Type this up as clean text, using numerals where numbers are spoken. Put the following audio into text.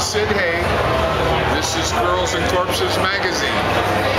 SID HAIG. This is Girls and Corpses magazine.